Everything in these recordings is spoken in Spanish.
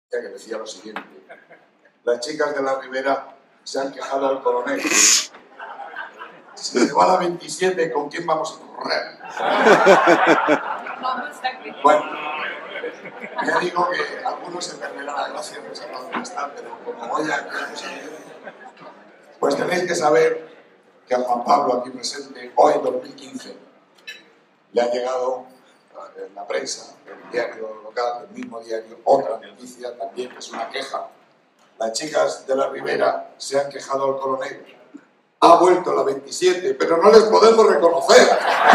que decía lo siguiente: las chicas de la Ribera se han quejado al coronel. Si se va a la 27, ¿con quién vamos a correr? Bueno, ya digo que algunos se perderán la gracia de esa parte está, pero como voy a pues tenéis que saber que a Juan Pablo, aquí presente, hoy 2015, le ha llegado en la prensa, el diario local, el mismo diario, otra noticia también, que es una queja. Las chicas de la Ribera se han quejado al coronel. Ha vuelto la 27, pero no les podemos reconocer.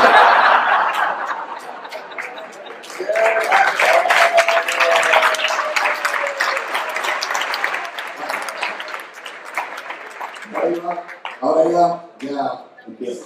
Ahora ya empiezo.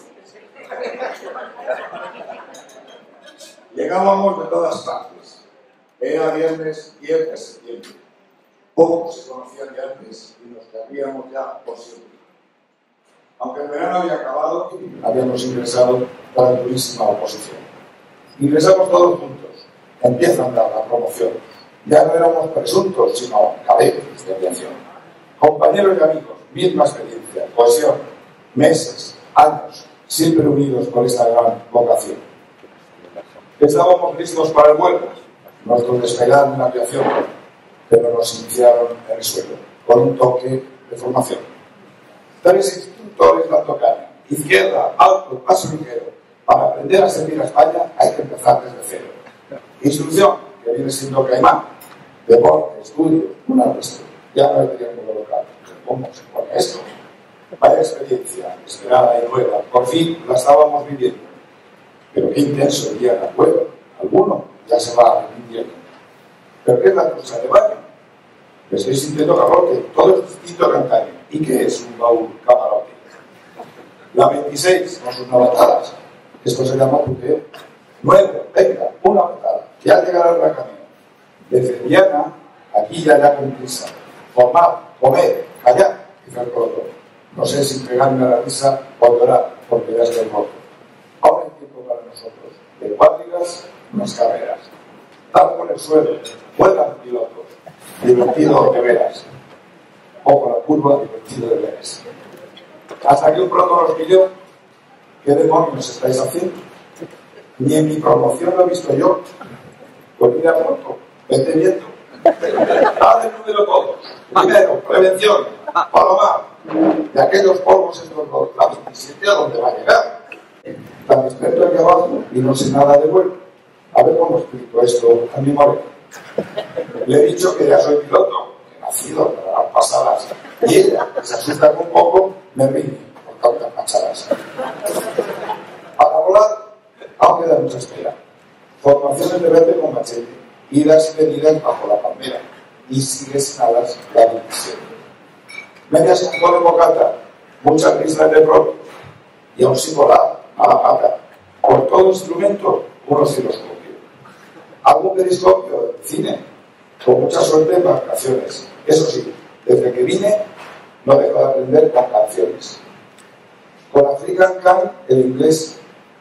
Llegábamos de todas partes. Era viernes 10 de septiembre. Pocos se conocían de antes y nos quedaríamos ya por siempre. Aunque el verano había acabado, habíamos ingresado con la durísima oposición. Ingresamos todos juntos. Empieza a andar la promoción. Ya no éramos presuntos, sino cadetes de aviación. Compañeros y amigos, misma experiencia, cohesión, meses, años, siempre unidos por esta gran vocación. Estábamos listos para el vuelo, nuestro despegar en la aviación, pero nos iniciaron en el suelo, con un toque de formación. 3 instructores dando caña, izquierda, alto, paso ligero. Para aprender a servir a España hay que empezar desde cero. Instrucción, que viene siendo caimán, deporte, estudio, un arresto. Ya no hay triángulo local. ¿Cómo se pone esto? Vaya experiencia, esperada y nueva. Por fin la estábamos viviendo. Pero qué intenso día de acuerdo. Alguno ya se va arrepintiendo. ¿Pero qué es la cosa de baño? Me estoy sintiendo garrote. Todo es distinto que antaño. ¿Y qué es un baúl camarote? La 26 no son batadas. Esto se llama puteo. 9, venga, una batada. Ya llegará el camino. Desde Viana, aquí ya con prisa. Formar, comer, callar, dice el coloto. No sé si pegarme a la risa o llorar, porque ya estoy roto. Ahora hay tiempo para nosotros. De cuadrigas, unas carreras. Dar por el suelo, vuelan pilotos. Divertido de veras. Ojo la curva, divertido de veras. Hasta que un pronto nos pilló. ¿Qué demonios estáis haciendo? Ni en mi promoción lo he visto yo. Pues mira pronto, vete viendo. Haz el número todos. Primero, prevención, palomar. De aquellos polvos estos dos, la 27 a dónde va a llegar. Tan experto aquí abajo y no sé nada de vuelo. A ver cómo explico esto a mi moreno. Le he dicho que ya soy piloto, que he nacido para las pasadas. Y ella, que se asusta un poco, me rinde por tantas pachadas. Para volar, aún queda mucha espera. Formaciones de verde con machete, idas y venidas bajo la palmera, y sigue sin alas la 27. Medias con todo bocata, muchas risas de propio, y aún sin volar, a la pata. Por todo instrumento, un osciloscopio. Algún periscopio de cine, con mucha suerte en vacaciones. Eso sí, desde que vine, no dejo de aprender con canciones. Con African Can, el inglés.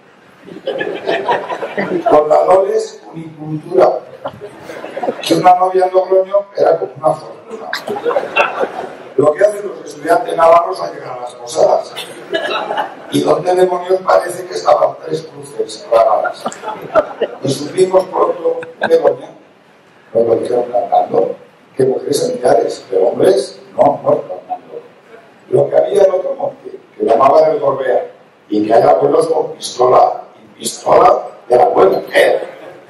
Con la Loles, unicultura. Que una novia en Logroño era como una fortuna. Lo que hacen los estudiantes navarros al llegar a las posadas. ¿Y dónde demonios parece que estaban 3 cruces raradas? Y supimos pronto de doña, nos lo dijeron cantando, que mujeres en millares, pero hombres no cantando. Lo que había en otro monte, que llamaban el Gorbea, y que hay abuelos con pistola de la buena mujer.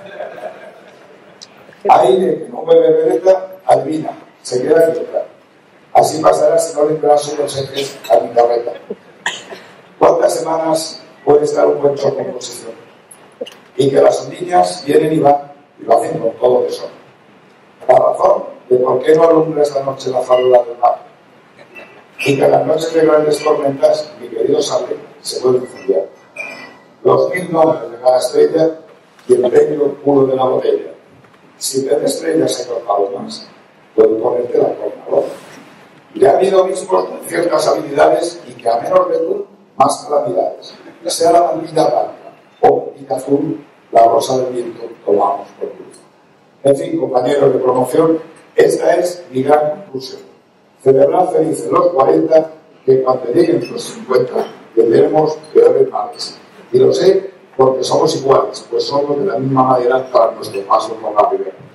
Aire que no bebe vereta, adivina, se queda quieta. Así pasará si no le trazo los ejes a mi carreta. ¿Cuántas semanas puede estar un buen choque en posición? Y que las niñas vienen y van, y lo hacen con todo de sol. La razón de por qué no alumbra esta noche la farola del mar. Y que en las noches de grandes tormentas, mi querido Sable, se puede incendiar. Los 1000 nombres de cada estrella y el premio puro de la botella. Si en vez de estrellas hay 2 palomas, puedo ponerte la cornalona. Le ha habido mismos con ciertas habilidades y que a menos de luz, más calamidades. Que sea la bandilla blanca o bandilla azul, la rosa del viento, tomamos por luz. En fin, compañeros de promoción, Esta es mi gran conclusión. Celebrar felices los 40, que cuando lleguen los 50 tendremos peores males. Y lo sé porque somos iguales, pues somos de la misma madera para nuestro paso por la vida.